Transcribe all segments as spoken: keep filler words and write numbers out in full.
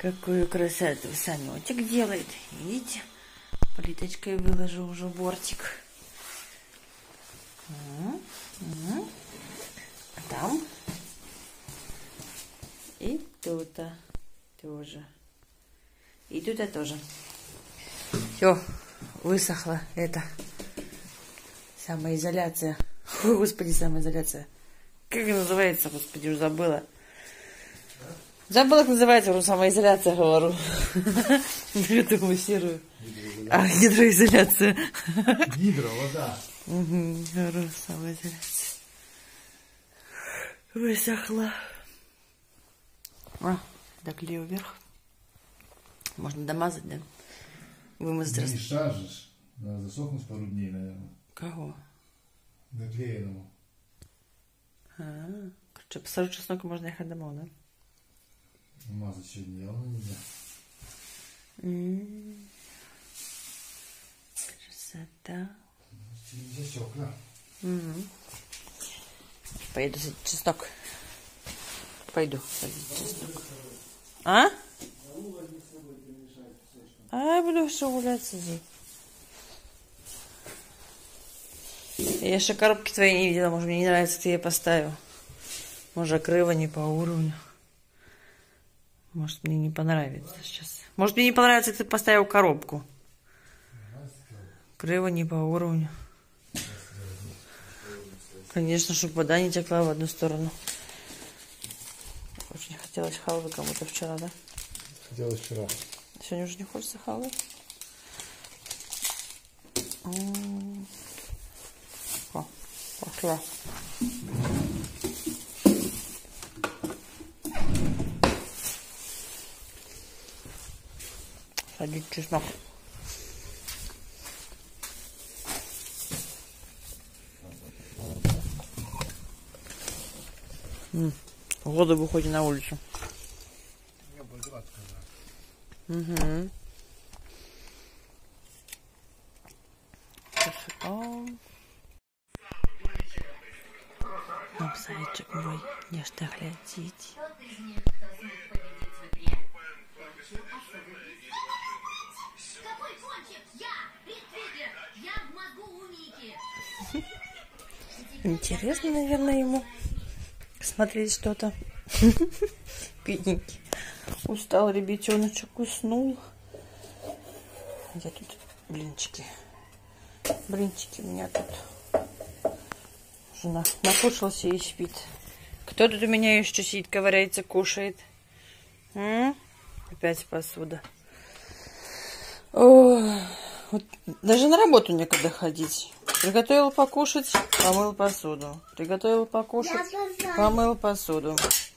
Какую красоту Санечек делает. Видите? Плиточкой выложу уже бортик. Угу. Угу. А там. И тут-то тоже. И тут-то тоже. Все, высохла это. Самоизоляция. Фу, господи, самоизоляция. Как это называется, господи, уже забыла. Забыла, как называется, уже самоизоляция, говорю. Это муссирую. А, гидроизоляция. Гидро, вода. Угу, говорю, самоизоляция. Высохла. А, доклею вверх. Можно домазать, да? Вымазать. Не шажешь. Надо засохнуть пару дней, наверное. Кого? Наклеенному. А, короче, посажу чеснок, можно ехать домой, да? Мазать сегодня явно нельзя. М-м-м. Красота. Засекла. Угу. Поеду садить чеснок. Пойду садить чеснок. А? А я буду все гулять сидеть. Я еще коробки твои не видела. Может, мне не нравится, ты ее поставил. Может, крыва не по уровню. Может, мне не понравится сейчас. Может, мне не понравится, как ты поставил коробку. Крыва не по уровню. Конечно, чтобы вода не текла в одну сторону. Очень хотелось халвы кому-то вчера, да? Хотелось вчера. Сегодня уже не хочется халвы. О, пошла. Садить чеснок. М-м. Погода, выходит на улицу. Угу. Красота. Ну, зайчик мой, не что глядеть. Интересно, наверное, ему смотреть что-то. Бедненький. Устал ребятеночек, уснул. Я тут блинчики. Блинчики у меня тут. Жена накушался и спит. Кто тут у меня еще сидит, ковыряется, кушает? М? Опять посуда. О, вот даже на работу некогда ходить. Приготовил покушать, помыл посуду. Приготовил покушать, помыл посуду.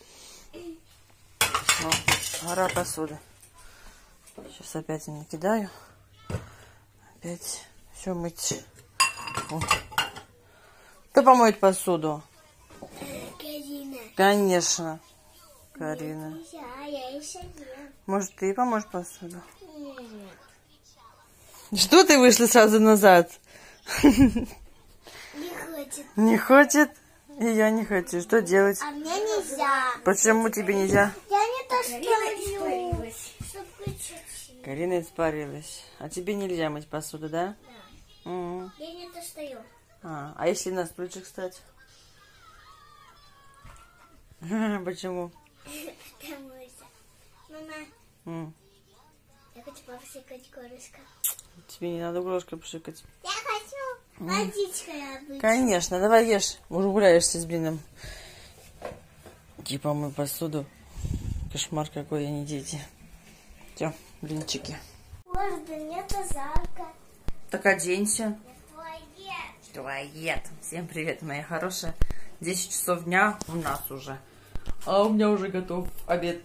О, гора посуды. Сейчас опять накидаю. Опять все мыть. О. Кто помоет посуду? Карина. Конечно, Карина. Может, ты поможешь посуду? Что ты вышла сразу назад? Не хочет. Не хочет? И я не хочу. Что делать? А мне нельзя. Почему тебе нельзя? Я не достаю. Карина испарилась. А тебе нельзя мыть посуду, да? Да. Угу. Я не достаю. А, а если на стульчик встать? Почему? Потому что... Мама, М. я хочу попшикать горлышко. Тебе не надо горлышко пшикать. Я хочу водичкой обычно. Конечно, давай ешь. Уже гуляешься с блином. Типа мы посуду. Кошмар какой, они дети. Все, блинчики. Может, нет завтра. Так оденься. Туалет. Туалет. Всем привет, моя хорошая. десять часов дня у нас уже. А у меня уже готов обед.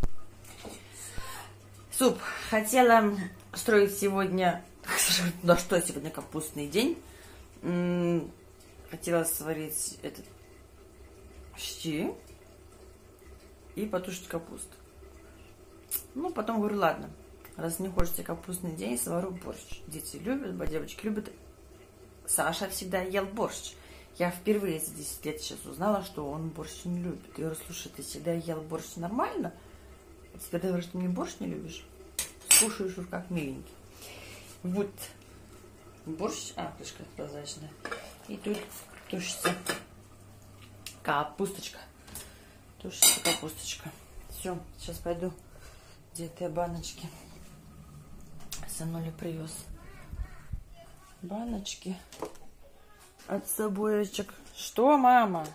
Суп. Хотела строить сегодня... На что сегодня капустный день. М-м, хотела сварить этот щи и потушить капусту. Ну, потом говорю, ладно, раз не хочется капустный день, сварю борщ. Дети любят, девочки любят. Саша всегда ел борщ. Я впервые за десять лет сейчас узнала, что он борщ не любит. Я говорю, слушай, ты всегда ел борщ нормально? Теперь ты говоришь, что мне борщ не любишь? Кушаешь уж как миленький. Вот. Борщ. А, крышка прозрачная. И тут тушится капусточка. Тушится капусточка. Все, сейчас пойду. Где-то баночки. Сынуля привез. Баночки. От собоечек. Что, мама?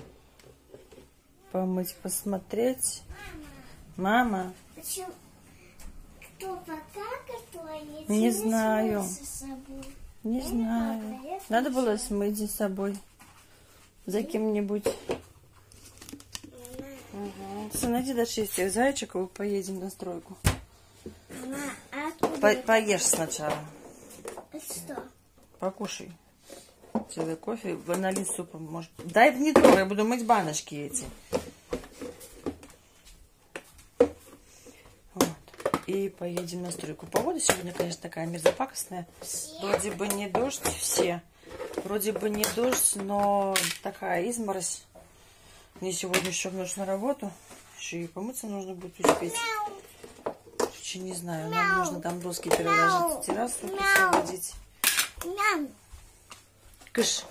Помыть, посмотреть. Мама. Почему? Кто пока готовит? Не знаю. За собой. Не Я не знаю. знаю, я Надо было смыть за собой. За кем-нибудь. Угу. Сын, иди дальше из тех зайчиков, поедем на стройку. Мама, а откуда? По Поешь сначала. Что? Покушай. Целый кофе, налить супа, может. Дай не трогай, я буду мыть баночки эти. Вот. И поедем на стройку. Погода сегодня, конечно, такая мерзопакостная. Вроде бы не дождь, все. Вроде бы не дождь, но такая изморозь. Мне сегодня еще нужно на работу. Еще и помыться нужно будет успеть. Еще не знаю, нам нужно там доски переложить, террасу освободить. Ням. Кыш.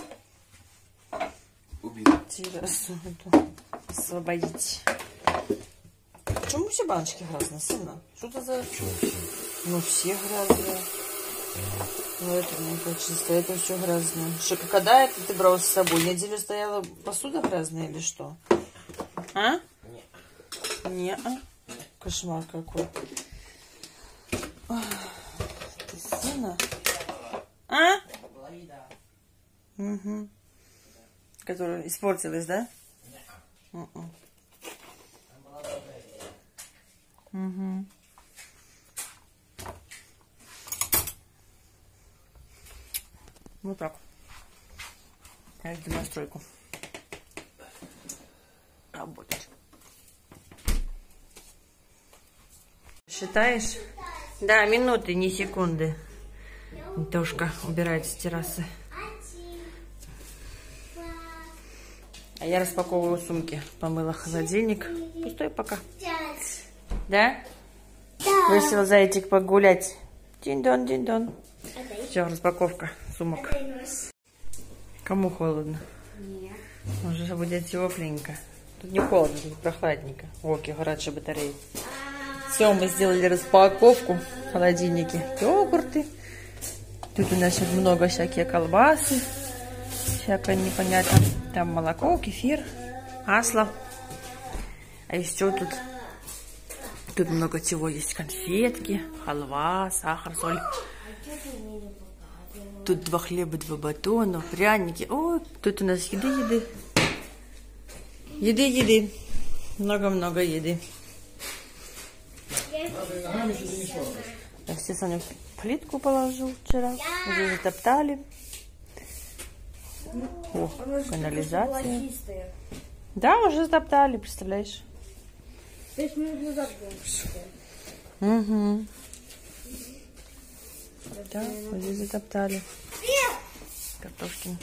Убить. Террасу эту освободить. Почему все баночки грязные, сына? Что это за... Ну, все грязные. Ну, это не чисто, это все грязное. Что, когда это ты брал с собой? Неделю стояла посуда грязная или что? А? Не. Не. Кошмар какой. Ох, ты сына? А? Угу. Которая испортилась, да? Нет. Угу. Вот так. Я иду на стройку. Работать. Считаешь? Да, минуты, не секунды. Тошка убирает с террасы. А я распаковываю сумки. Помыла холодильник. Пустой пока. Да? Да. Вышел зайчик погулять. Дин-дон, дин-дон. Все, распаковка сумок. Кому холодно? Нет. Уже будет тепленько. Тут не холодно, тут прохладненько. Оки, горячие батареи. Все, мы сделали распаковку в холодильнике. Йогурты. Тут у нас сейчас много всякие колбасы. Всякое непонятно. Там молоко, кефир, масло. А еще тут, тут много чего есть. Конфетки, халва, сахар, соль. Тут два хлеба, два батона, пряники. О, тут у нас еды, еды. Еды, еды. Много-много еды. Я все Саню плитку положил вчера. Уже затоптали. О, канализация. Да, уже затоптали, представляешь? Угу. Да, вот здесь затоптали. Картошкин.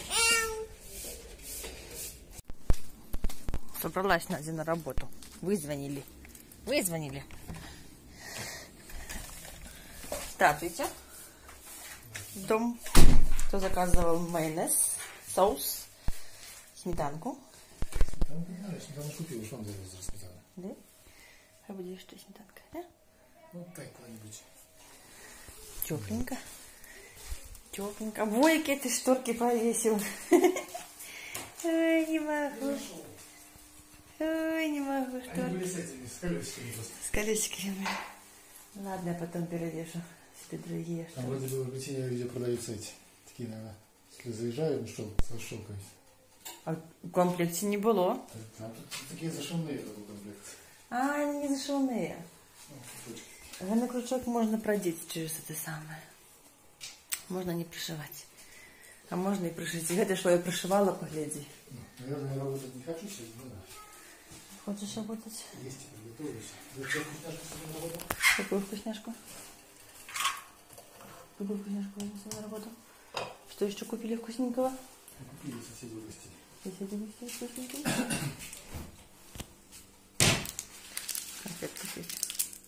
Собралась Надя на работу. Вызвонили. Вызвонили. Здравствуйте. Дом. Кто заказывал майонез, соус, сметанку. Сметанку, знаешь, сметану купил, что он делает за сметану? Да? А будешь что сметанка, да? Вот так куда-нибудь. Тепленько. Тепленько. Ой, какие ты шторки повесил. Ой, не могу. Ой, не могу. Они Шторки. были с этими, с колесиками просто. С колесиками. Ладно, я потом перевешу. Если другие Там шторки. вроде бы в Бутине, где продаются эти, такие, наверное, если заезжают, ну что, со шелками. А в комплекте не было. Там тут такие зашивные такой комплект. А, они не зашивные. Ну, кусочки. А на крючок можно продеть через это самое. Можно не пришивать. А можно и пришить. Это что я пришивала, погляди. Ну, наверное, я работать не хочу сейчас, ну да. Хочешь работать? Есть, готовлюсь. Вы что, вкусняшку сегодня на работу? Какую вкусняшку? Какую вкусняшку вынесли на работу? Что еще купили вкусненького? Мы купили соседи в гости. Соседи вкусненького. Конфетки здесь.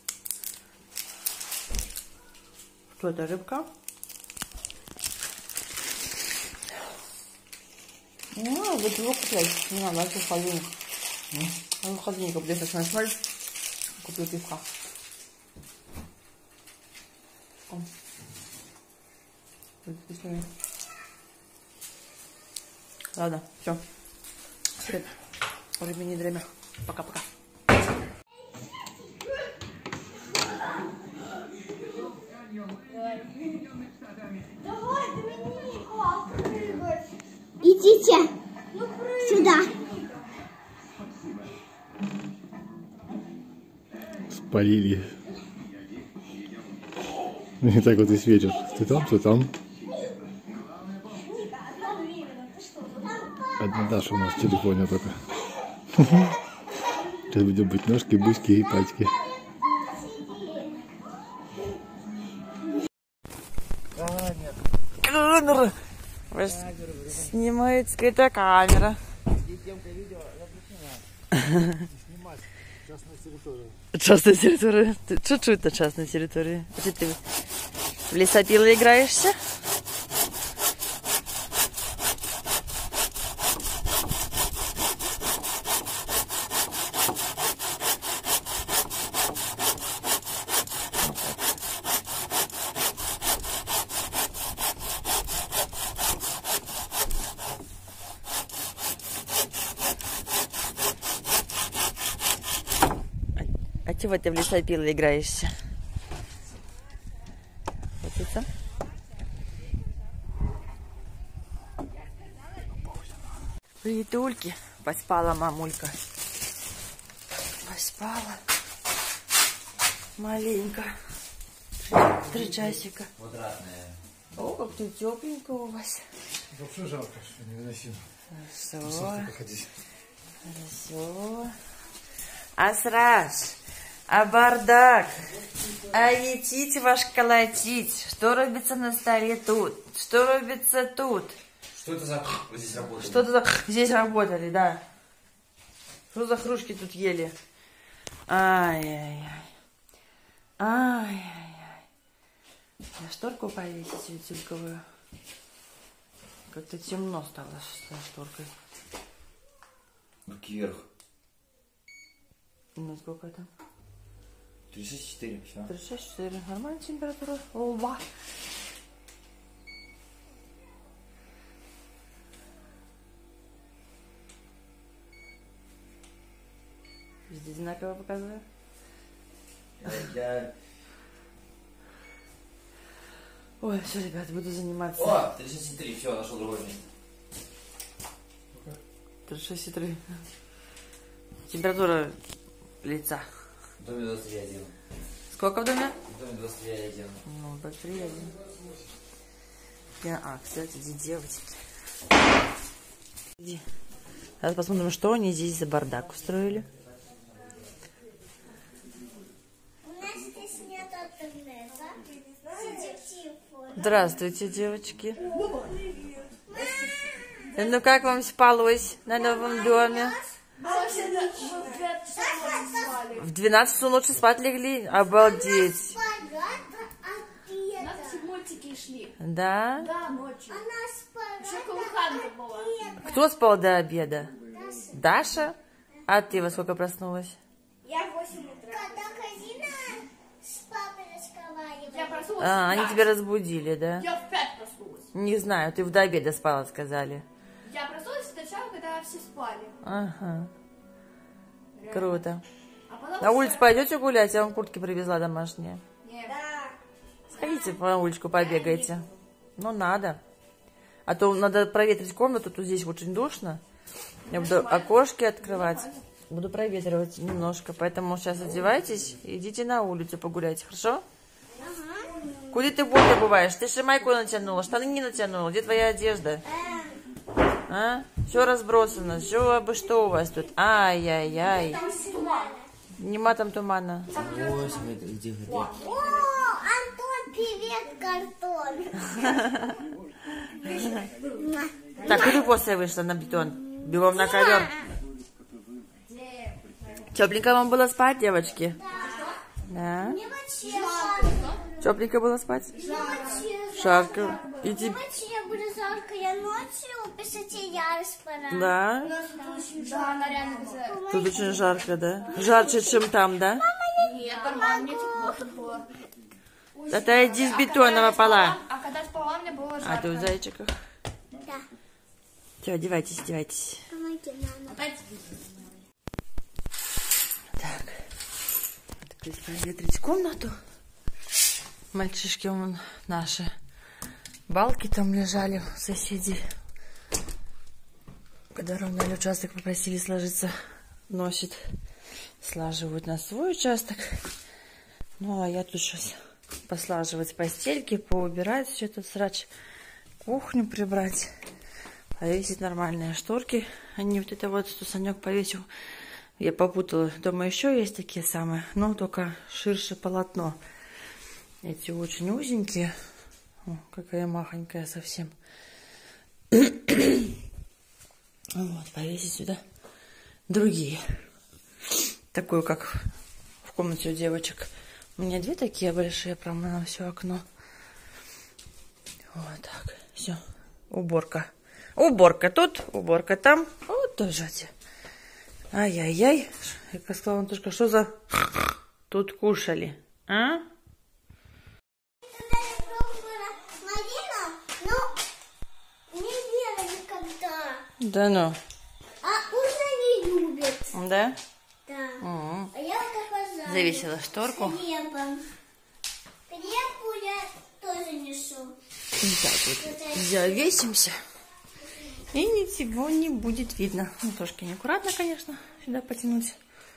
Что это, рыбка? Ну, вот его куплять. Не надо, это холодильник. Ну, холодильник куплять, если смотри. Куплю пивка. Ладно, все. Времени время. Пока-пока. Идите сюда. Спалили. И так вот и светишь. Ты там, ты там. Одна Даша у нас в телефоне только. Сейчас будем быть ножки, буськи и пальчики. Камера. Снимает скрытая камера. Частная территория. Частная территория. Чуть-чуть на частной территории. А ты в лесопилы играешься? А чего ты в лесопилы играешься? Вот это. Приветульки. Поспала мамулька. Поспала. Маленько. Три часика. О, как тут тепленько у вас. Вообще жалко, что невыносимо. Хорошо. Походить. Хорошо. Асраш, а бардак, а етить ваш колотить. Что робится на столе тут? Что робится тут? Что это за... Вы здесь работали? Что-то за... здесь работали, да. Что за хрушки тут ели? Ай-яй-яй. Ай-яй-яй. На шторку повесить светильковую. Как-то темно стало с шторкой. Руки вверх. Ну, сколько там? тридцать четыре, все. тридцать четыре. Нормальная температура. Оба. Везде одинаково показываю. Я... Ой, все, ребят, буду заниматься. О, тридцать три, все, нашел другое место. тридцать три. Температура лица. В доме двадцать три один. Сколько в доме? В доме двадцать три один. Ну, двадцать три один. А, кстати, где девочки? Иди. Сейчас посмотрим, что они здесь за бардак устроили. У нас здесь нет интернета. Сидим в телефоне. Здравствуйте, девочки. Ну, как вам спалось на новом доме? В двенадцать часов ночи спать легли? Обалдеть. У нас все мультики шли. Да? Да, ночью. Она спала. Еще колханка была. Кто спал до обеда? Даша? А ты во сколько проснулась? Я в восемь утра. Когда Казина с папой разговаривала. Я проснулась. А, в они пять. тебя разбудили, да? Я в пять проснулась. Не знаю, ты до обеда спала, сказали. Я проснулась сначала, когда все спали. Ага. Круто. А потом... На улицу пойдете гулять? Я вам куртки привезла домашние. Нет. Сходите по уличку, побегайте. Ну, надо. А то надо проветрить комнату, тут здесь очень душно. Я буду окошки открывать. Буду проветривать немножко. Поэтому сейчас одевайтесь и идите на улицу погуляйте, хорошо? Куда ты обувь обуваешь? Ты же майку натянула, штаны не натянула. Где твоя одежда? А? Все разбросано. Все обо что у вас тут? Ай-яй-яй. Нема там тумана. Ой, смотри, где О, Антон, привет, картон. Так, иду после вышла на бетон. Бегом на ковер. Тепленько вам было спать, девочки? Да. Да? Мне вообще жарко. Тепленько было спать? Мне вообще Жарко. И Мне тебе... вообще будет жарко. Я ночью без одеяла спала. Да? Да, она реально без... Тут очень жарко, да? Жарче, чем там, да? Нет, нормально, мне тепло тут было. Да ты иди с бетонного пола. А когда спала, мне было А жарко. ты в зайчиках? Да. Все, одевайтесь, одевайтесь. Помоги, мама. Опять? Так. Теперь проветрить комнату. Мальчишки вон наши. Балки там лежали у соседей. Когда равняли участок, попросили сложиться, носит. Слаживают на свой участок. Ну, а я тут сейчас послаживать постельки, поубирать все этот срач, кухню прибрать, повесить нормальные шторки. Они вот это вот, что Санек повесил. Я попутала. Дома еще есть такие самые, но только ширше полотно. Эти очень узенькие. О, какая махонькая совсем. Вот, повесить сюда другие. Такую, как в комнате у девочек. У меня две такие большие, прямо на все окно. Вот так. Все. Уборка. Уборка тут, уборка там. Вот тоже. Ай-яй-яй. Я как сказала, Антошка, что за тут кушали? А? Когда я пробовала малину, ну, не ела никогда. Да ну. А уже не любит. Да? Да. М. А я вот обожаю. Завесила шторку. С хлебом. Хлебу я тоже несу. Так вот. Завесимся. И ничего не будет видно. Ну, трошки неаккуратно, конечно, сюда потянуть.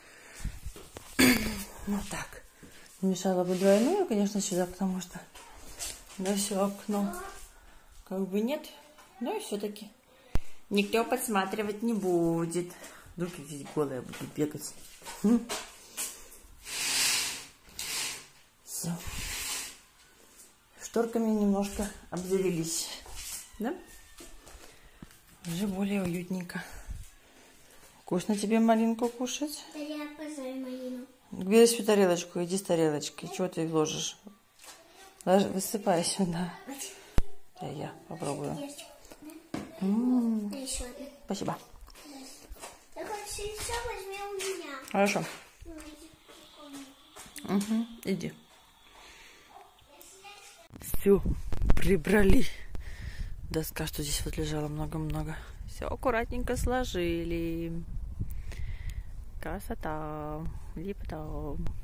Вот так. Мешала бы двойную, конечно, сюда, потому что на все окно как бы нет. Но и все-таки никто подсматривать не будет. Вдруг я здесь голая буду бегать. Все. Шторками немножко обзавелись. Да? Уже более уютненько. Вкусно тебе малинку кушать? Да я обожаю малину. Бери свою тарелочку, иди с тарелочкой. Чего ты ложишь? Ложи, высыпай сюда. Да, я попробую. Девочка, М-м-м. да еще одна. Спасибо. Так вот, все возьми у меня. Хорошо. Ну, иди. Угу, иди. Все, прибрали. Доска, что здесь вот лежало много-много. Все аккуратненько сложили. Красота. Липтоп.